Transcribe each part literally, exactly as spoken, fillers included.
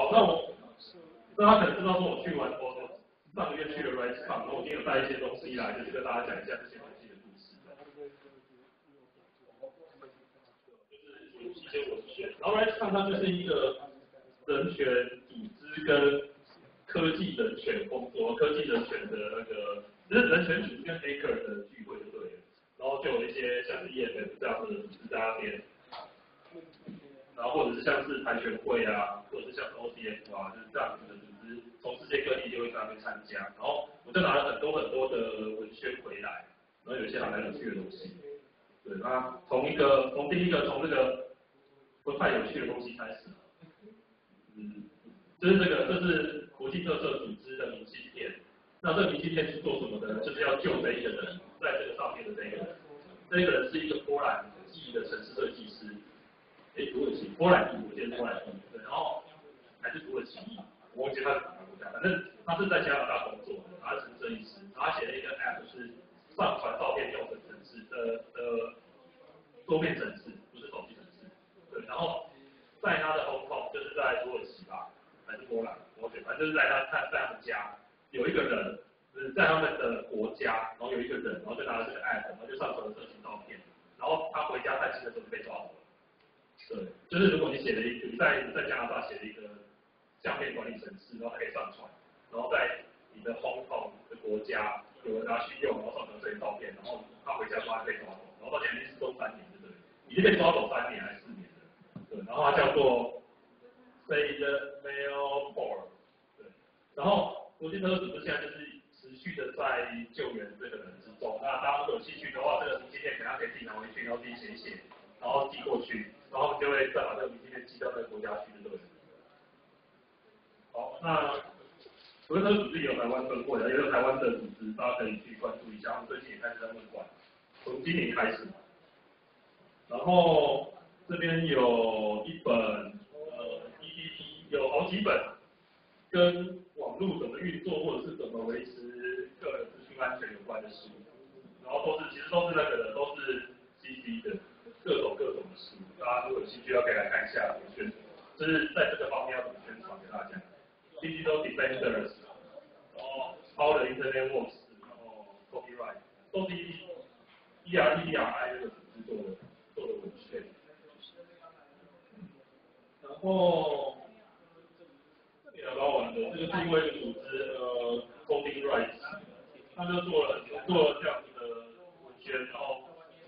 好，那我那他可能知道说我去完我上个月去了 RightsCon， 然后我今天有带一些东西来，就是跟大家讲一下这些东西的故事。就是有一些文献，然后 RightsCon 它就是一个人权组织跟科技人权工作、科技人权的那个，就是人权组织跟 Hacker 的聚会就对了。然后就有一些像是 E F F 这样的组织在那边。然后或者是像是台全会啊，或者是像是 O C F 啊，就是这样子的组织，从世界各地就会在那边参加。然后我就拿了很多很多的文宣回来，然后有一些还蛮有趣的东西。对，那从一个从第一个从这个不太有趣的东西开始，嗯，就是这个这是国际特色组织的明信片。那这个明信片是做什么的呢？就是要救这一个人，在这个上面的这个人，这个人是一个波兰裔的城市设计师。哎，土耳其，波兰裔，我记得是波兰裔，对，然后还是土耳其裔，我忘记他是哪个国家，反正他是在加拿大工作，他是设计师，他写了一个 app 是上传照片用的程式的的桌面程式，不是手机程式，对，然后在他的 home home 就是在土耳其吧，还是波兰，我觉得反正就是在他在在他们家有一个人，就是在他们的国家，然后有一个人，然后就拿了这个 app，然后就上传了色情照片，然后他回家探亲的时候就被抓走了。对，就是如果你写了一个，你在你在加拿大写了一个相片管理程式，然后它可以上传，然后在你的 home home 的国家有人拿去用，然后上传这些照片，然后他回家之后被抓走，然后到现在已经是都三年，对不对？已经被抓走三年还是四年了，对，然后它叫做 Say the Mail For， 对，然后国际特色组织现在就是持续的在救援这个人之中，那大家如果有兴趣的话，这个明信片可能可以自己拿回去，然后自己写一写。然后寄过去，然后就会再把这个明信片寄到那个国家去，对不对？好，那国际特色组织也有台湾分会的，也有台湾的组织，大家可以去关注一下。我们最近也开始在问管，从今年开始。然后这边有一本呃 P P T， 有好几本跟网络怎么运作或者是怎么维持个人资讯安全有关的书，然后都是其实都是那个的，都是 C C 的。各种各种的书，大家如果有兴趣，要可以来看一下怎么宣传，就是在这个方面要怎么宣传给大家。Digital Defenders， 然后 How the Internet Works， 然后 Copyright， 都是 E R E R I 这个组织做的做的文献。然后这里还蛮好玩的，这个是另外一个组织呃 Coding Rights， 他就做了做了这样子的文献，然后。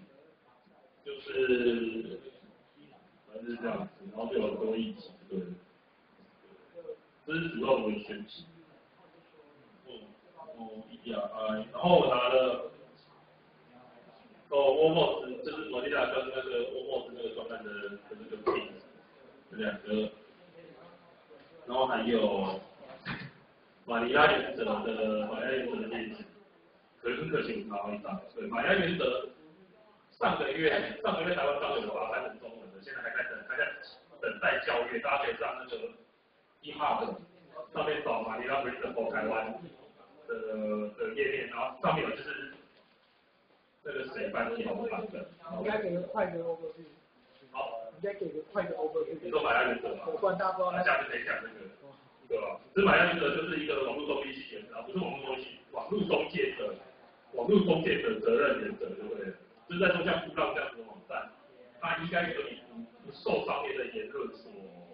就是反正是这样子，然后就有很多议题，对，这是主要的文宣题。哦哦 E R I， 然后我拿了哦 Walmart， 就是摩利亚跟那个 Walmart 那个专案的的那个 Pin， 这两个，然后还有马尼拉原则的马尼拉原则的链接，可是很可惜我拿到一张，对，马尼拉原则。上个月，上个月台湾刚有发翻成中文的，现在还在等，还在等待校阅，大家可以上那个 E H U B 上面找马尼拉 Principle 台湾的的页面，然后上面有就是那个谁翻译好的版本。 应该给个快的 overview。 好， 应该给个快的 overview。 你说马尼拉原则吗？ 我不然大家不知道。 那下次可以讲这个，对吧？这马尼拉原则就是一个网络中立系原则，不是网络中立，网络中介的网络中介的责任原则，对不对？就是在说像酷浪这样子的网站，它应该可以不不受上面的言论所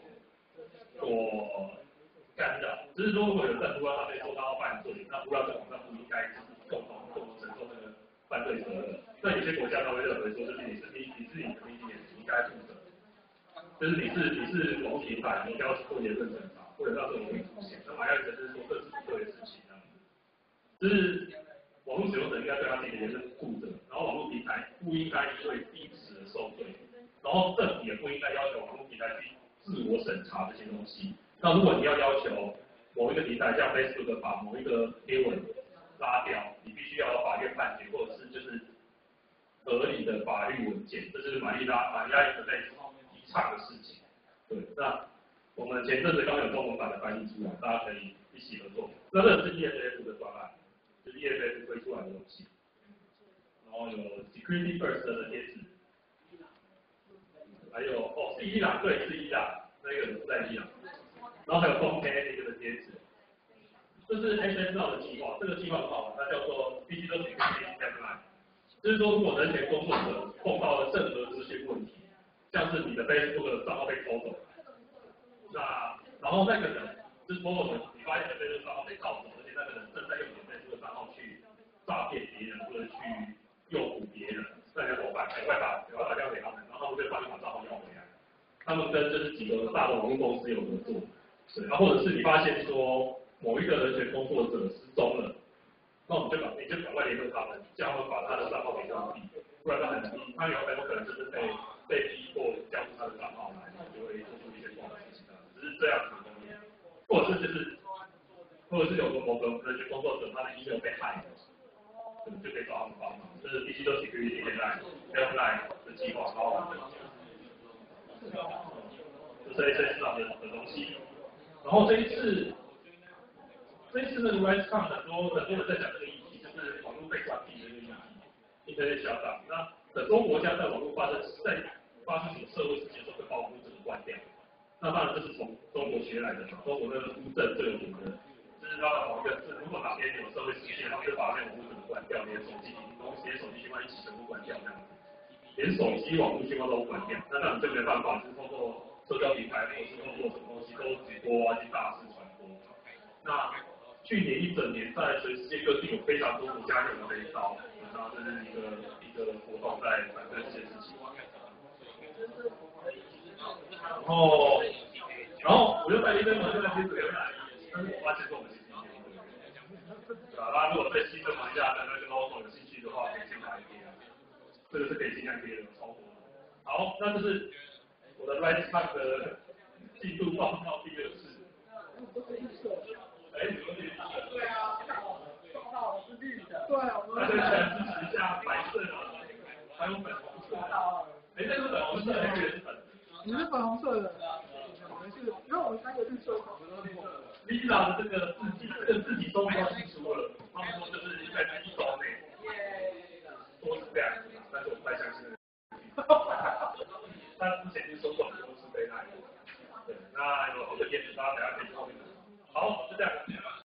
所干扰。只是说，如果有在酷浪上面说他要犯罪，那酷浪这个网站不应该就是共同共同承受那个犯罪责任。那有些国家他会认为说，就是你是你你是你的 media， 你应该负责。就是你是你是网络平台，你应该要做言论审查，或者让这种东西出现。那马亚就是说这是不对的事情，这样子。就是网络使用者应该对他自己的言论负责，然后网络平台不应该因为因此而受罪，然后政府也不应该要求网络平台去自我审查这些东西。那如果你要要求某一个平台像 Facebook 把某一个贴文拉掉，你必须要有法院判决，或者是就是合理的法律文件，这是马尼拉马尼拉原则在提倡的事情。对，那我们前阵子刚有中文版的翻译出来，大家可以一起合作。那这是 E F F 的专案。就是 E F F 推出来的东西，然后有 Security First 的贴纸，还有哦是伊朗，对是伊朗，那个是在伊朗， 然后还有公开的一个截止。这是 S S L 的计划，这个计划很好玩，它叫做 Digital Security Deadline， 就是说如果人权工作者碰到了任何资讯问题，像是你的 Facebook 的账号被偷走，那然后那个人就是某某人，你发现那个账号被盗走，而且那个人正在用你的 Facebook 账号去诈骗别人或者去诱捕别人，那你要怎么办？赶快把赶快打电话给他们，然后他们就帮你把账号要回来。他们跟就是几个大的网络公司有合作，对，然后或者是你发现说某一个人权工作者失踪了，那我们就把你就赶快联络他们，叫他们把他的账号给关闭，不然他很他有很有可能就是被被逼迫交出他的账号来，就会做出一些不好的事情，只是这样子的，或者是就是或者是有个某个人权工作者他的 email 被害了，就可以找他们帮忙，这是 Digital Security Deadline 的计划，好好玩的。这一次上的的东西，然后这一次，这一次那个 RightsCon 很多很多人在讲这个议题，就是网络被关闭的这个议题 ，Internet shutdown。那很多国家在网络发生在发生什么社会事件的时候，会把网络整个关掉。那当然这是从中国学来的，中国那个乌镇最有名的，就是他们某一个是如果哪边有社会事件，他们就把那个网络整个关掉，连手机、连手机信号一起全部关掉这样子。连手机网络信号都关掉，那当然就没办法，就是通过社交平台或者是通过什么东西都直播啊，去大肆传播。那去年一整年，在全世界各地有非常多国家用了这一招，然后这是一个一个活动在反对这件事情。然后，然后我就在一边嘛，就在贴这个来，但是我发现说我们其实对吧？大家如果对新的房价的那个 logo 有兴趣的话，可以进来贴。这个是可以尽量贴的，超过。好，那这是我的 RightsCon 的进度报告第二次。哎， 对啊，账号是绿的。对，我们。 大家全支持一下白色的，还有粉红色的。哎，这个粉红色的那个是粉。 你是粉红色的。没事，因为我们三个绿色，我们都绿色的。 Lisa 的这个字体，这个字体终于要寄出了，他们说就是应该是一周内。说是这样子，但是我不太相信。他之前就说过很多次被害，对，那有好多帖子，大家等下可以看。